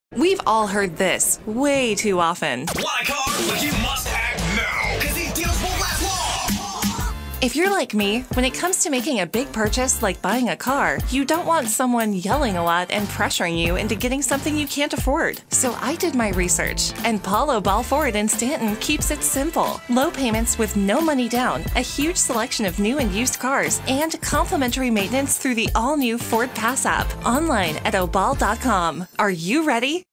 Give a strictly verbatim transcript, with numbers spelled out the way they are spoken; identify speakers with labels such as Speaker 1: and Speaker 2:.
Speaker 1: We've all heard this way too often.
Speaker 2: Want a car? But you must act now, because these deals won't last long!
Speaker 1: If you're like me, when it comes to making a big purchase like buying a car, you don't want someone yelling a lot and pressuring you into getting something you can't afford. So I did my research, and Paulo Ball Ford in Stanton keeps it simple. Low payments with no money down, a huge selection of new and used cars, and complimentary maintenance through the all-new Ford Pass app. Online at obal dot com. Are you ready?